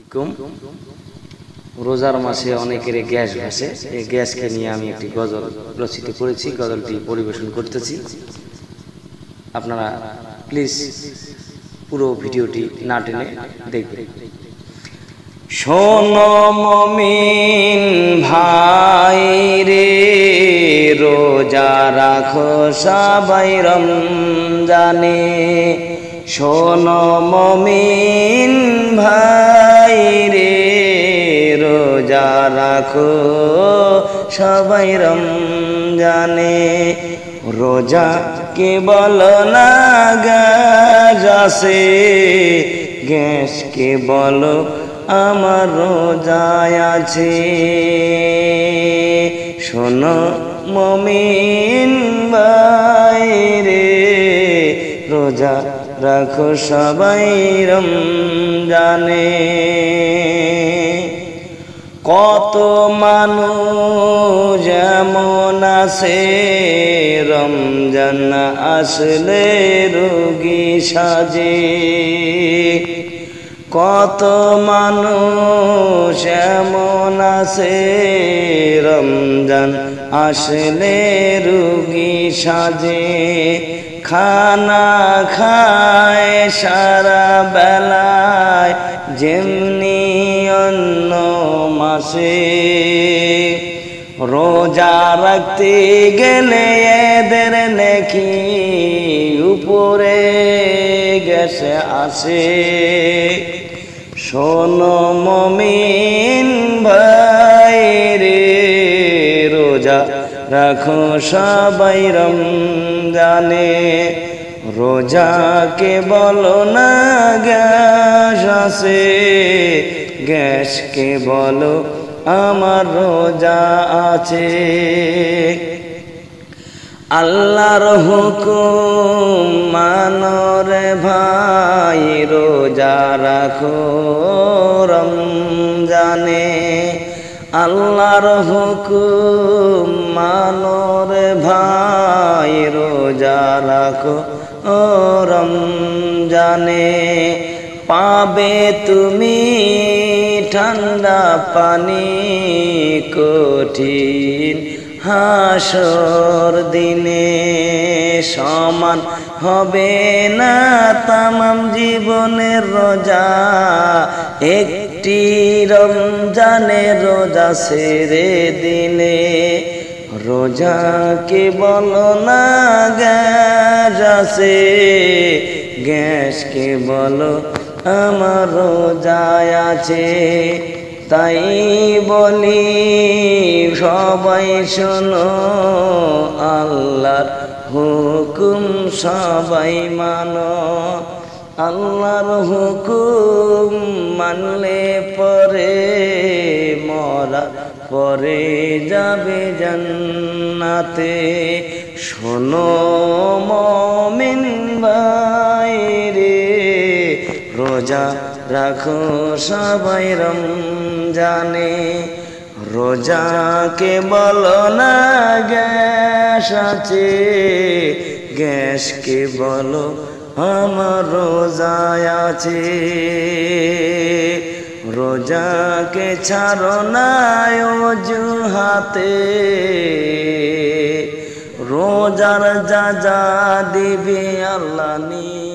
কম রোজার মাসে অনেকের গ্যাস ভাসে, এই গ্যাসকে নিয়ে আমি একটি গজল রচিত করেছি, গজলটি পরিবেশন করতেছি। আপনারা প্লিজ পুরো ভিডিওটি না টেনে দেখবেন। শোনো মুমিন ভাই রে, রোজা রাখো সবাই রমজানে। শোনো মুমিন ভাই রে, রোজা রাখো সবাই রমজানে। রোজা কে বলো না গ্যাস আছে, গ্যাস কে বলো আমার রোজায় আছে। শোনো মুমিন ভাই রে, রোজা রাখো সবাই রমজানে। কত মানুষ যেমন আছে, রমজান আসলে রোগী সাজে। কত মানুষ এমন আছে, রমজান আসলে রোগী সাজে। খানা খায় সারা বেলায় যেমনি অন্য মাসে, রোজা রাখতে গেলে এদের নেকি উপরে গেছে আসে। শোনো মুমিন ভাই রে, রোজা রাখো সবাই রমজানে। রোজাকে বলো না গ্যাস আছে, গ্যাসকে বলো আমার রোজা আছে। আল্লাহর হুকুম মানো রে ভাই, রোজা রাখো রমজানে। আল্লাহর হুকুম মানো রে ভাই, রোজা রাখো রমজানে। পাবে তুমি ঠান্ডা পানি কঠিন হাসর দিনে, সমান হবে না তামাম জীবনের রোজা একটি রমজানের রোজা ছেড়ে দিলে। রোজাকে বলো না গ্যাস আছে, গ্যাসকে বলো আমার রোজায় আছে। তাই বলি সবাই শোনো, আল্লাহর হুকুম সবাই মানো। আল্লাহর হুকুম মানলে পরে মরা পরে যাবে জান্নাতে। শোনো মুমিন ভাই রে, রোজা রাখো সবাই রমজানে। রোজাকে বলো না গ্যাস আছে, গ্যাসকে বলো আমার রোজায় আছে। রোজাকে ছাড়ো না অজুহাতে, রোজার যা যা দিবে আল্লাহ নিয়ে।